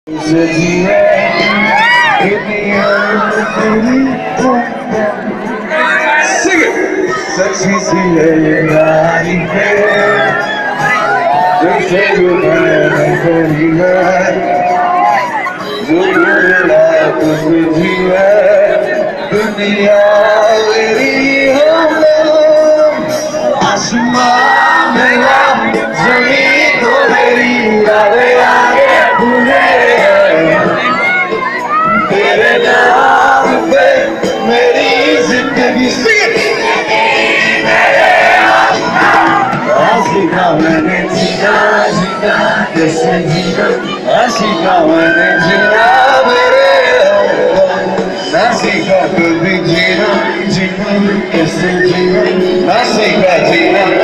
Sexy सी है ये नारी पे जैसे पहली बार जो बोला कुछ भी है दुनिया मेरी हो आसमां मेरा जमीन तो मेरी आगे आगे भूले तेरे नाम पे मेरी जिंदगी आशिका मैंने जीना जीना जैसे जीना आशिका मैंने जीना मेरे ना सीखा कभी जीना जीना कैसे जीना ना सीखा जीना